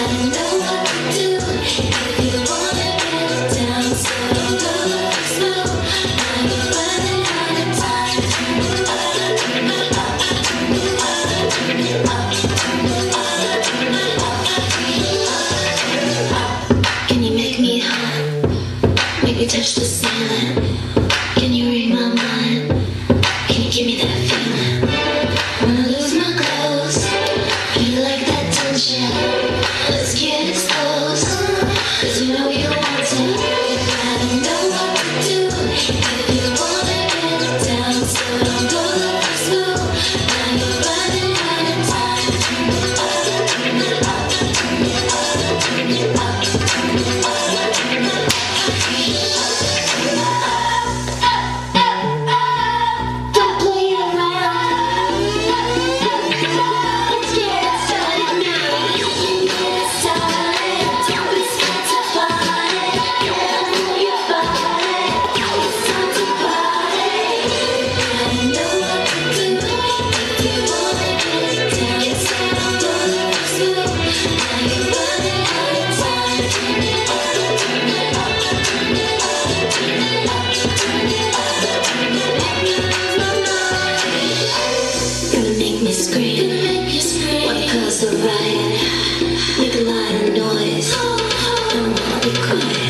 Touch the ceiling. Can you read my mind? Can you give me that feeling? When I lose my clothes, you like that tension. Let's get exposed, 'cause you know you want to. I don't know what to do if you wanna get down. So don't go the first move. Now you're running out of time. What cause the riot? Make a lot of noise. Don't wanna be quiet.